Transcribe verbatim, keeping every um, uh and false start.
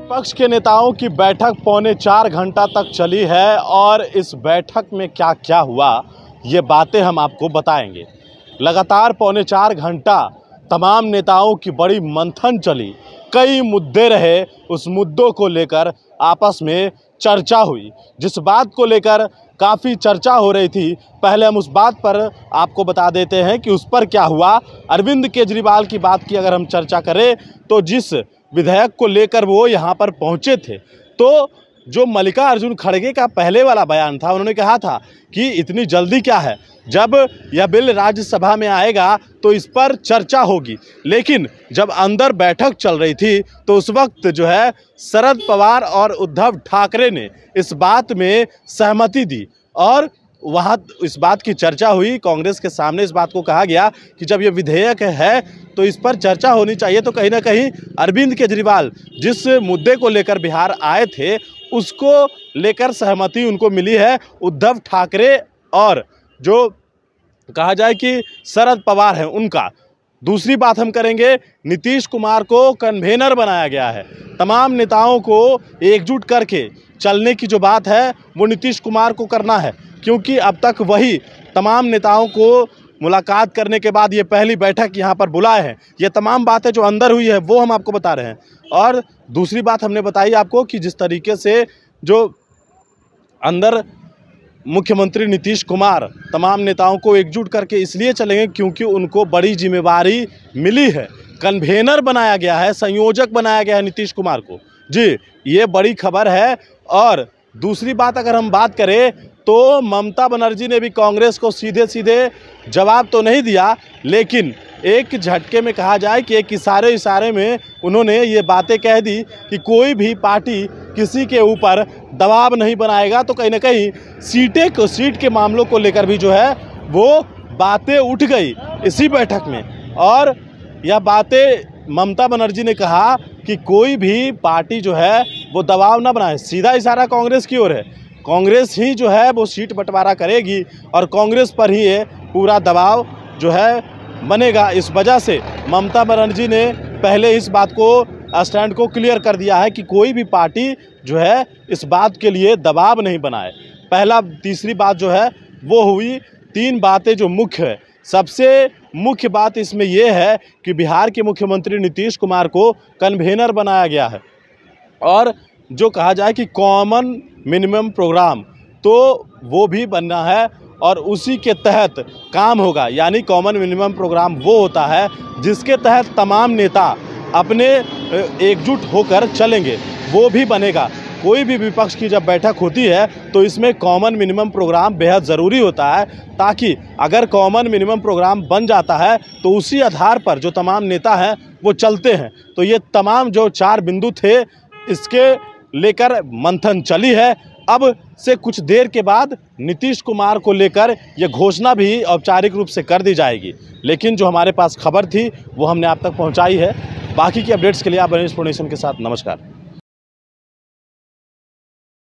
विपक्ष के नेताओं की बैठक पौने चार घंटा तक चली है और इस बैठक में क्या क्या हुआ ये बातें हम आपको बताएंगे। लगातार पौने चार घंटा तमाम नेताओं की बड़ी मंथन चली, कई मुद्दे रहे, उस मुद्दों को लेकर आपस में चर्चा हुई। जिस बात को लेकर काफ़ी चर्चा हो रही थी, पहले हम उस बात पर आपको बता देते हैं कि उस पर क्या हुआ। अरविंद केजरीवाल की बात की अगर हम चर्चा करें तो जिस विधेयक को लेकर वो यहाँ पर पहुँचे थे, तो जो मल्लिकार्जुन खड़गे का पहले वाला बयान था, उन्होंने कहा था कि इतनी जल्दी क्या है, जब यह बिल राज्यसभा में आएगा तो इस पर चर्चा होगी। लेकिन जब अंदर बैठक चल रही थी तो उस वक्त जो है शरद पवार और उद्धव ठाकरे ने इस बात में सहमति दी और वहाँ इस बात की चर्चा हुई। कांग्रेस के सामने इस बात को कहा गया कि जब ये विधेयक है तो इस पर चर्चा होनी चाहिए। तो कहीं ना कहीं अरविंद केजरीवाल जिस मुद्दे को लेकर बिहार आए थे उसको लेकर सहमति उनको मिली है। उद्धव ठाकरे और जो कहा जाए कि शरद पवार हैं उनका। दूसरी बात हम करेंगे, नीतीश कुमार को कन्वेनर बनाया गया है। तमाम नेताओं को एकजुट करके चलने की जो बात है वो नीतीश कुमार को करना है, क्योंकि अब तक वही तमाम नेताओं को मुलाकात करने के बाद ये पहली बैठक यहाँ पर बुलाए हैं। ये तमाम बातें जो अंदर हुई है वो हम आपको बता रहे हैं। और दूसरी बात हमने बताई आपको कि जिस तरीके से जो अंदर मुख्यमंत्री नीतीश कुमार तमाम नेताओं को एकजुट करके इसलिए चलेंगे क्योंकि उनको बड़ी जिम्मेवारी मिली है। कन्वेनर बनाया गया है, संयोजक बनाया गया है नीतीश कुमार को। जी, ये बड़ी खबर है। और दूसरी बात अगर हम बात करें तो ममता बनर्जी ने भी कांग्रेस को सीधे सीधे जवाब तो नहीं दिया, लेकिन एक झटके में कहा जाए कि एक इशारे इशारे में उन्होंने ये बातें कह दी कि कोई भी पार्टी किसी के ऊपर दबाव नहीं बनाएगा। तो कहीं ना कहीं सीटें को सीट के मामलों को लेकर भी जो है वो बातें उठ गई इसी बैठक में। और यह बातें ममता बनर्जी ने कहा कि कोई भी पार्टी जो है वो दबाव ना बनाए। सीधा इशारा कांग्रेस की ओर है, कांग्रेस ही जो है वो सीट बंटवारा करेगी और कांग्रेस पर ही ये पूरा दबाव जो है बनेगा। इस वजह से ममता बनर्जी ने पहले इस बात को स्टैंड को क्लियर कर दिया है कि कोई भी पार्टी जो है इस बात के लिए दबाव नहीं बनाए। पहला तीसरी बात जो है वो हुई। तीन बातें जो मुख्य है, सबसे मुख्य बात इसमें यह है कि बिहार के मुख्यमंत्री नीतीश कुमार को कन्वेनर बनाया गया है और जो कहा जाए कि कॉमन मिनिमम प्रोग्राम तो वो भी बनना है और उसी के तहत काम होगा। यानी कॉमन मिनिमम प्रोग्राम वो होता है जिसके तहत तमाम नेता अपने एकजुट होकर चलेंगे, वो भी बनेगा। कोई भी विपक्ष की जब बैठक होती है तो इसमें कॉमन मिनिमम प्रोग्राम बेहद ज़रूरी होता है, ताकि अगर कॉमन मिनिमम प्रोग्राम बन जाता है तो उसी आधार पर जो तमाम नेता हैं वो चलते हैं। तो ये तमाम जो चार बिंदु थे इसके लेकर मंथन चली है। अब से कुछ देर के बाद नीतीश कुमार को लेकर यह घोषणा भी औपचारिक रूप से कर दी जाएगी। लेकिन जो हमारे पास खबर थी वो हमने आप तक पहुंचाई है। बाकी की अपडेट्स के लिए आप बने स्पोर्ट नेशन के साथ। नमस्कार।